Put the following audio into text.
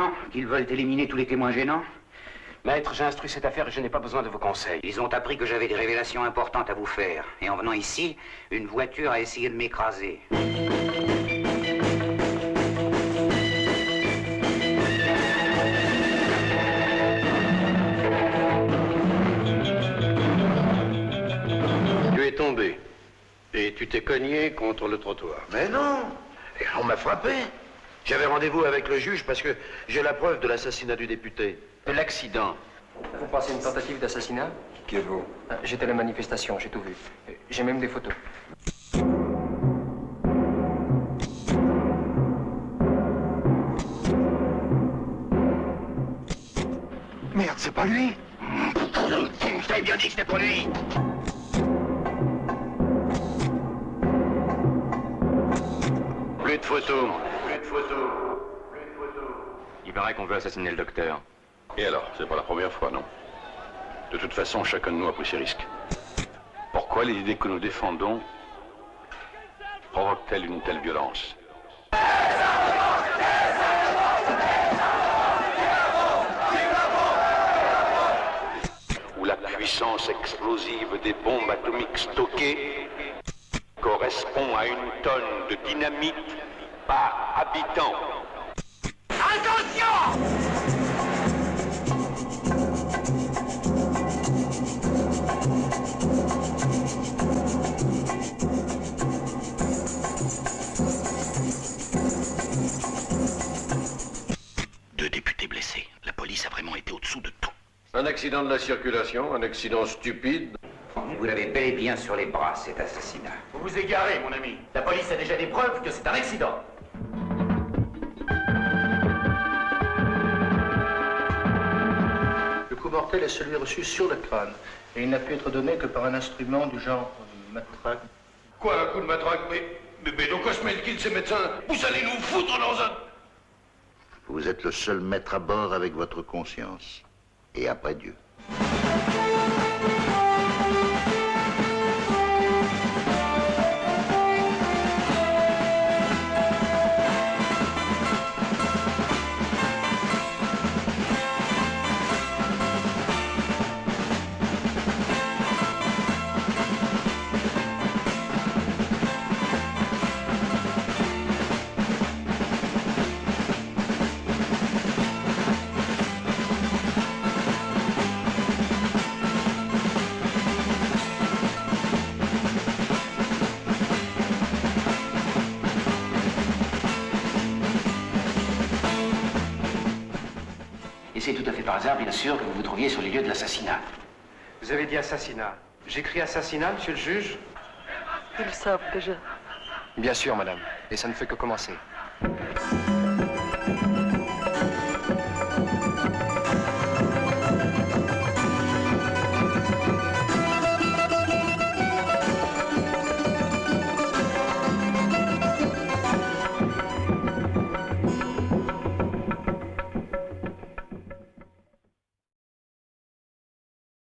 maintenant qu'ils veulent éliminer tous les témoins gênants? Maître, j'ai instruit cette affaire et je n'ai pas besoin de vos conseils. Ils ont appris que j'avais des révélations importantes à vous faire. Et en venant ici, une voiture a essayé de m'écraser. Tu es tombé. Et tu t'es cogné contre le trottoir. Mais non! Et on m'a frappé. J'avais rendez-vous avec le juge parce que j'ai la preuve de l'assassinat du député. De l'accident. Vous pensez une tentative d'assassinat? Qui êtes-vous? J'étais à la manifestation, j'ai tout vu. J'ai même des photos. Merde, c'est pas lui! Je t'avais bien dit que c'était pour lui! Plus de photos. Il paraît qu'on veut assassiner le docteur. Et alors, c'est pas la première fois, non? De toute façon, chacun de nous a pris ses risques. Pourquoi les idées que nous défendons provoquent-elles une telle violence? Où la puissance explosive des bombes atomiques stockées correspond à une tonne de dynamite par habitant. Attention! Deux députés blessés. La police a vraiment été au-dessous de tout. Un accident de la circulation, un accident stupide. Vous l'avez bel et bien sur les bras, cet assassinat. Vous vous égarez, mon ami. La police a déjà des preuves que c'est un accident. Le coup mortel est celui reçu sur le crâne. Et il n'a pu être donné que par un instrument du genre matraque. Quoi, un coup de matraque? Mais donc, Osmelkin, ces médecins, vous allez nous foutre dans un... Vous êtes le seul maître à bord avec votre conscience. Et après Dieu. Et c'est tout à fait par hasard, bien sûr, que vous vous trouviez sur les lieux de l'assassinat. Vous avez dit assassinat. J'écris assassinat, monsieur le juge? Ils le savent déjà. Bien sûr, madame. Et ça ne fait que commencer.